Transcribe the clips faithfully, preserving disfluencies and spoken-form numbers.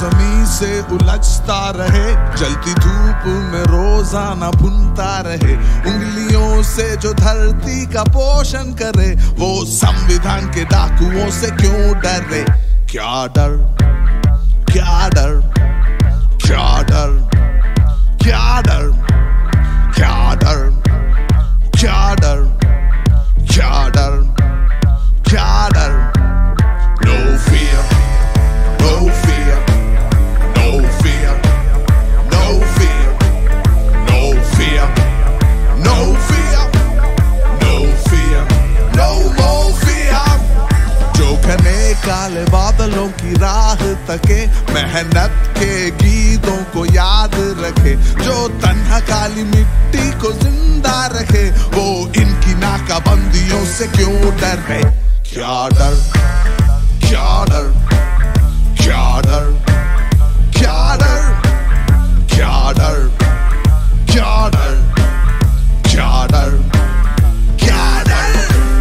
मौसमी से उलझता रहे, जलती धूप में रोजाना भुनता रहे, उंगलियों से जो धरती का पोषण करे, वो संविधान के डाकुओं से क्यों डरे? क्या डर, क्या डर, क्या डर, क्या डर, क्या डर, क्या डर, क्या डर, क्या डर? No fear, no fear, no fear, no fear, no fear, no fear, no fear, no more fear. जो घने काले बादलों की राह तके, मेहनत के गीतों को याद रखे, जो तन्हा काली मिट्टी को जिंदा रखे, वो इनकी नाकाबंदियों से क्यों डरे? क्या डर, क्या डर, क्या डर, क्या डर, क्या डर, क्या डर, क्या डर, क्या डर?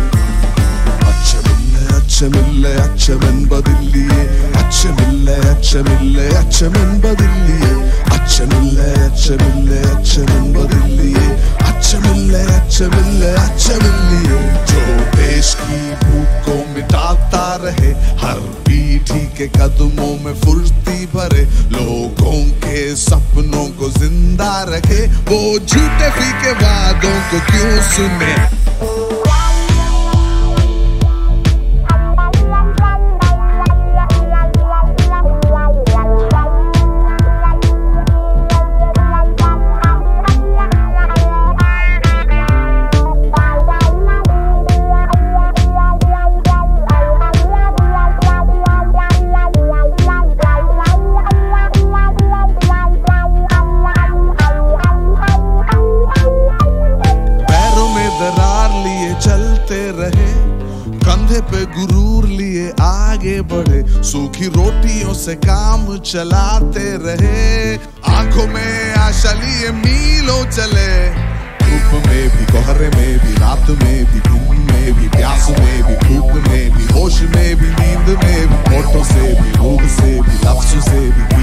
അച്ചമില്ലേ അച്ചമെൻപതില്ലിയെ, അച്ചമില്ലേ അച്ചമില്ലേ അച്ചമെൻപതില്ലിയെ, അച്ചമില്ലേ അച്ചമില്ലേ അച്ചമെൻപതില്ലിയെ, അച്ചമില്ലേ अचमिल्ले अचमिल्ले। जो देश की भूख को मिटाता रहे, हर पीढ़ी के कदमों में फुर्ती भरे, लोगों के सपनों को जिंदा रखे, वो झूठे फीके वादों को क्यों सुने? कंधे पे गुरूर लिए आगे बढ़े, सूखी रोटियों से काम चलाते रहे, आंखों में आशा लिए मीलों चले, धूप में भी, कोहरे में भी, रात में भी, दिन में भी, प्यास में भी, भूख में भी, होश में भी, नींद में भी, होठों से भी, मुंह से भी, लफ्ज़ से भी,